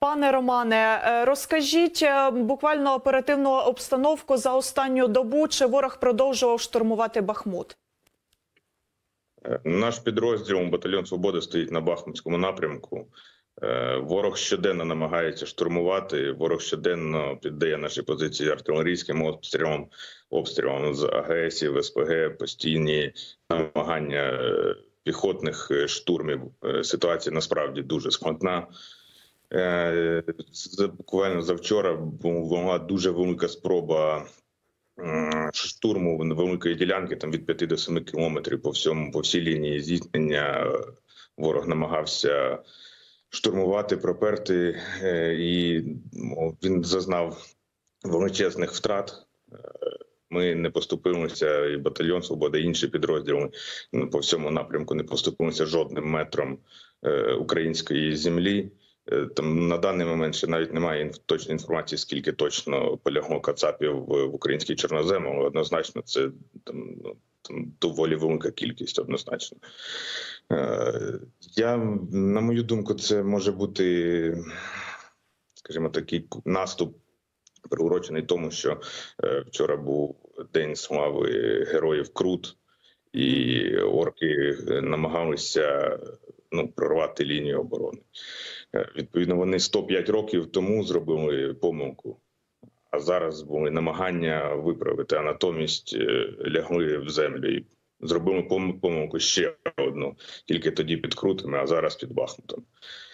Пане Романе, розкажіть буквально оперативну обстановку за останню добу. Чи ворог продовжував штурмувати Бахмут? Наш підрозділ «Батальйон Свободи» стоїть на Бахмутському напрямку. Ворог щоденно намагається штурмувати, ворог щоденно піддає наші позиції артилерійським обстрілам з АГСів, СПГ, постійні намагання піхотних штурмів. Ситуація насправді дуже складна. Буквально завчора була дуже велика спроба штурму великої ділянки, там від 5 до 7 кілометрів по всій лінії зіткнення. Ворог намагався штурмувати, проперти, і він зазнав величезних втрат. Ми не поступилися, і батальйон «Свобода», і інші підрозділи по всьому напрямку не поступилися жодним метром української землі. Там на даний момент ще навіть немає точної інформації, скільки точно полягло кацапів в український чорнозем, але однозначно це там доволі велика кількість, однозначно. На мою думку, це може бути, скажімо, такий наступ, приурочений тому, що вчора був День слави героїв Крут, і орки намагалися прорвати лінію оборони. Відповідно, вони 105 років тому зробили помилку, а зараз були намагання виправити, а натомість лягли в землю і зробили помилку ще одну, тільки тоді під Крутами, а зараз під Бахмутом.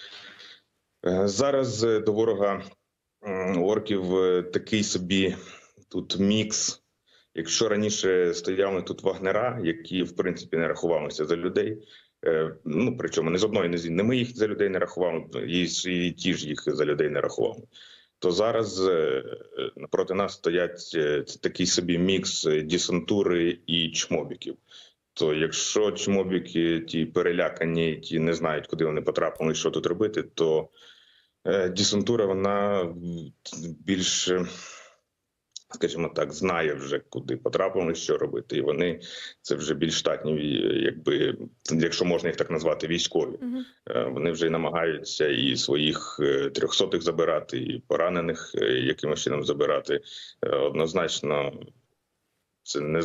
Зараз до ворога орків такий собі тут мікс. Якщо раніше стояли тут вагнера, які, в принципі, не рахувалися за людей, причому не з одної, не з іншої, не ми їх за людей не рахували, і ті ж їх за людей не рахували, то зараз напроти нас стоять такий собі мікс десантури і чмобіків. То якщо чмобіки, ті перелякані, ті не знають, куди вони потрапили, що тут робити, то десантура, вона більш, скажімо так, знає вже, куди потрапили, що робити. І вони це вже більш штатні, якби, якщо можна їх так назвати, військові. Вони вже намагаються і своїх 300-х забирати, і поранених якимось чином забирати. Однозначно, це не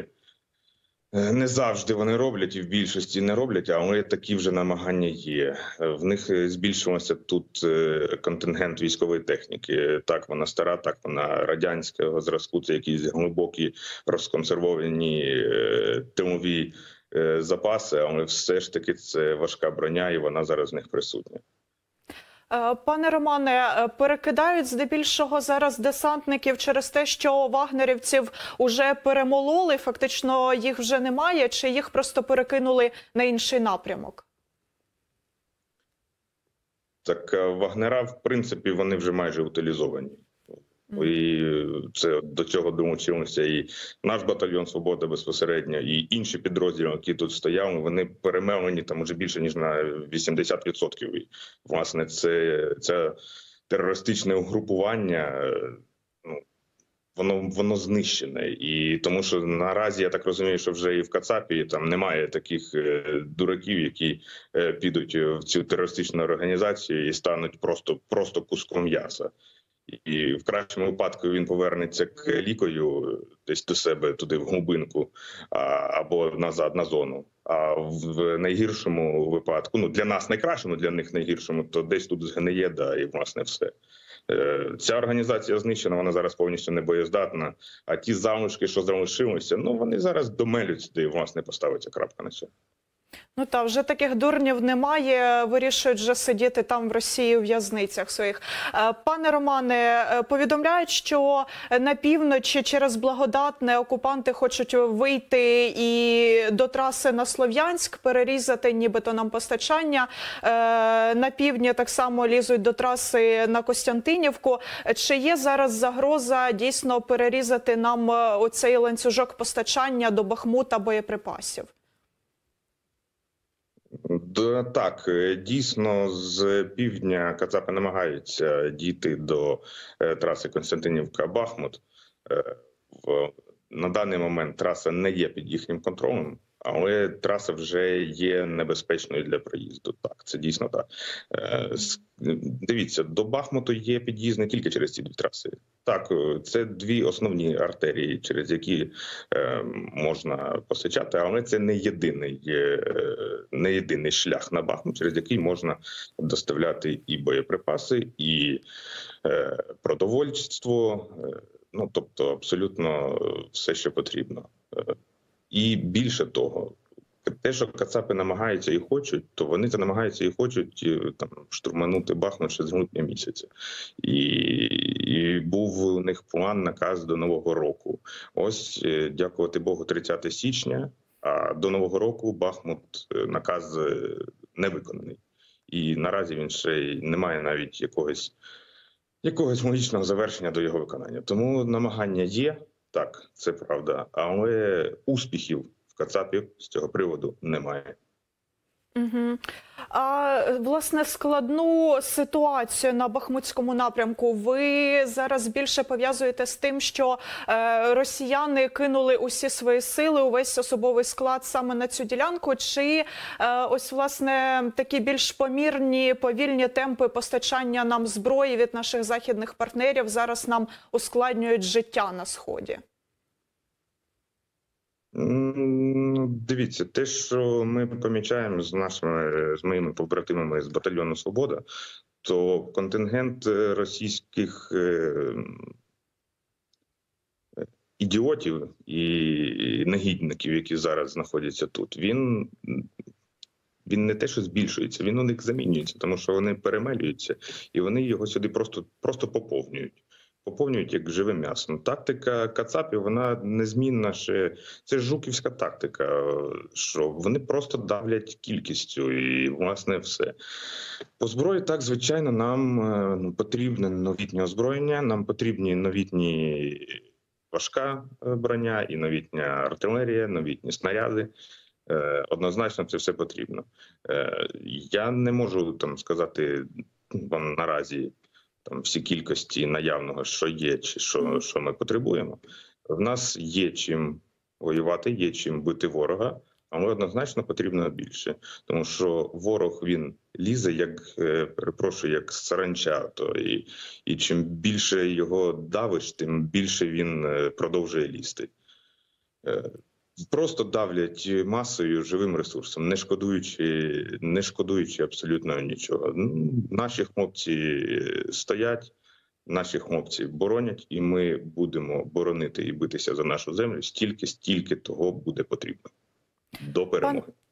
завжди вони роблять, і в більшості не роблять, але такі вже намагання є. В них збільшилося тут контингент військової техніки. Так, вона стара, так, вона радянського зразку, це якісь глибокі розконсервовані тилові запаси, але все ж таки це важка броня, і вона зараз в них присутня. Пане Романе, перекидають здебільшого зараз десантників через те, що вагнерівців уже перемололи, фактично їх вже немає, чи їх просто перекинули на інший напрямок? Так, вагнера, в принципі, вони вже майже утилізовані. І це до цього долучилися і наш батальйон «Свобода» безпосередньо, і інші підрозділи, які тут стояли, вони перемелені там уже більше, ніж на 80%. І, власне, це терористичне угрупування, воно знищене. І тому що наразі, я так розумію, що вже і в Кацапі там немає таких дураків, які підуть в цю терористичну організацію і стануть просто куском м'яса. І в кращому випадку він повернеться к лікою десь до себе, туди в глибинку, або назад на зону. А в найгіршому випадку, для нас найкращому, для них найгіршому, то десь тут згниє, і власне все. Ця організація знищена, вона зараз повністю небоєздатна, а ті залишки, що залишилися, вони зараз домелють сюди і, власне, поставиться крапка на цьому. Вже таких дурнів немає, вирішують вже сидіти там в Росії у в'язницях своїх. Пане Романе, повідомляють, що на півночі через Благодатне окупанти хочуть вийти і до траси на Слов'янськ, перерізати нібито нам постачання. На півдні так само лізуть до траси на Костянтинівку. Чи є зараз загроза дійсно перерізати нам оцей ланцюжок постачання до Бахмута боєприпасів? Так, дійсно, з півдня кацапи намагаються дійти до траси Костянтинівка-Бахмут. На даний момент траса не є під їхнім контролем. Але траса вже є небезпечною для проїзду. Так, це дійсно так. Дивіться, до Бахмуту є під'їзд не тільки через ці дві траси. Так, це дві основні артерії, через які можна постачати, але це не єдиний шлях на Бахмут, через який можна доставляти і боєприпаси, і продовольство, ну тобто абсолютно все, що потрібно. І більше того, те, що кацапи намагаються і хочуть, то вони це намагаються і хочуть там штурманути Бахмут ще з грудня місяця. І був у них план, наказ до Нового року. Ось, дякувати Богу, 30 січня, а до Нового року Бахмут наказ не виконаний. І наразі він ще й не має навіть якогось логічного завершення до його виконання. Тому намагання є. Так, це правда, але успіхів в кацапів з цього приводу немає. Угу. А, власне, складну ситуацію на Бахмутському напрямку ви зараз більше пов'язуєте з тим, що росіяни кинули усі свої сили, увесь особовий склад саме на цю ділянку, чи ось, власне, такі більш помірні, повільні темпи постачання нам зброї від наших західних партнерів зараз нам ускладнюють життя на Сході? Дивіться, те, що ми помічаємо з моїми побратимами з батальйону «Свобода», то контингент російських ідіотів і негідників, які зараз знаходяться тут, він не те, що збільшується, він у них замінюється, тому що вони перемелюються, і вони його сюди просто поповнюють. Поповнюють як живе м'ясо. Тактика кацапів, вона незмінна ще. Це жуківська тактика, що вони просто давлять кількістю і, власне, все. По зброї, так, звичайно, нам потрібне новітнє озброєння, нам потрібні новітні важка броня і новітня артилерія, новітні снаряди. Однозначно це все потрібно. Я не можу там сказати вам наразі, там всі кількості наявного, що є, чи що ми потребуємо. В нас є чим воювати, є чим бити ворога, але однозначно потрібно більше. Тому що ворог, він лізе, як саранча. І чим більше його давиш, тим більше він продовжує лізти. Просто давлять масою, живим ресурсом, не шкодуючи абсолютно нічого. Наші хлопці стоять, наші хлопці боронять, і ми будемо боронити і битися за нашу землю стільки того буде потрібно. До перемоги.